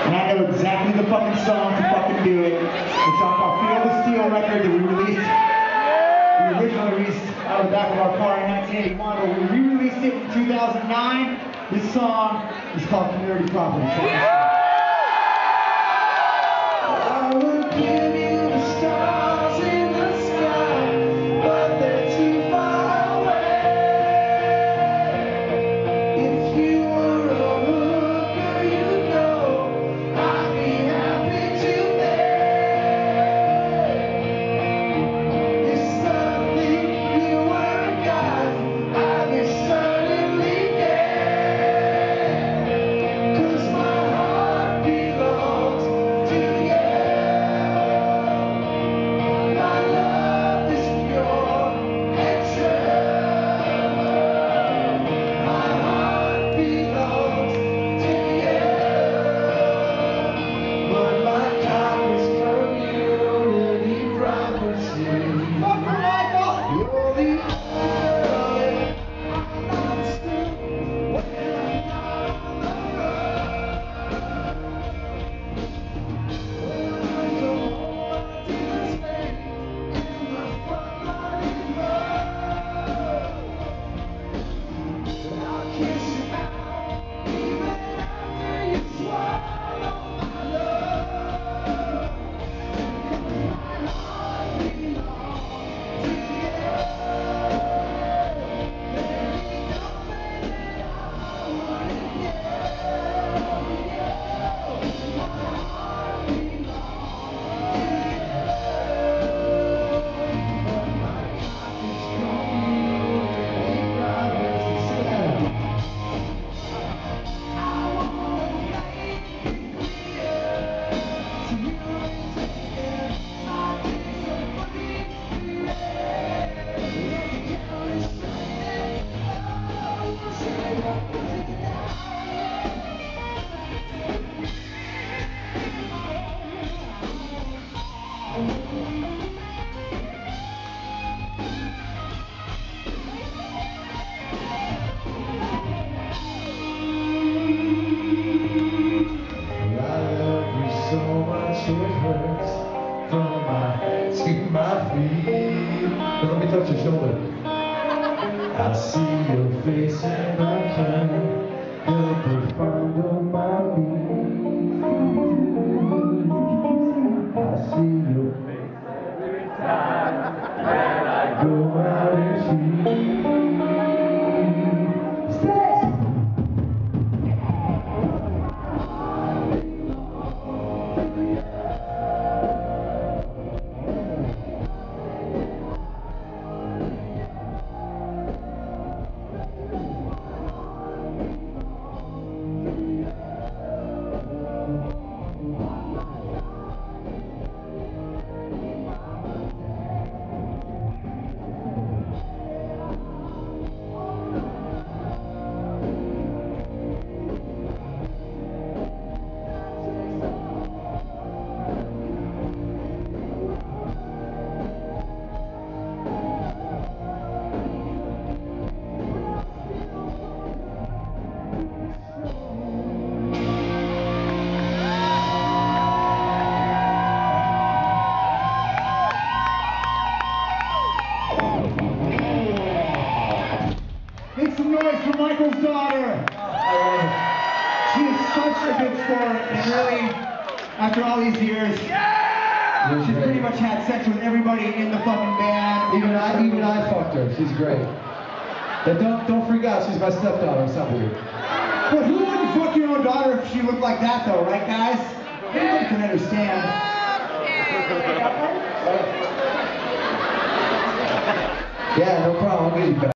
And I know exactly the fucking song to fucking do it. It's off our Feel the Steel record that we released. We originally released out of the back of our car in 1981, but we re-released it in 2009. This song is called Community Property. I will give you the stars in the sky, but they're too far away. If you were a hooker, you know I'd be happy to pay. If suddenly you were a guy, I'd be certainly gay. 'Cause my heart belongs to you. My love is pure and true. My heart belongs to you. But my God is community property. Fuck Michael! You're the only I'm still when I'm not on the road. When I go home, I do this thing in the front line road. I'll kiss you out even after you swallow my love. My heart belongs to you. Baby, don't think that I wouldn't give you. My heart belongs to you. But my conscience community privacy said, I wanna make it clear to you again. My days are free today. You can't restrain it. Oh, say what was it now? I love you so much it hurts from my head to my feet. Now let me touch your shoulder. I see your face and I can't help but fondle my feet. I see your face every time when I go out and cheat. Stay! Make some noise for Michael's daughter. She is such a good sport, and really, after all these years, she's pretty much had sex with everybody in the fucking band. Even I fucked her. She's great. But don't freak out. She's my stepdaughter. It's not weird. But who wouldn't fuck your own daughter if she looked like that, though, right, guys? Everybody can understand. Yeah, no problem. I'll get you back.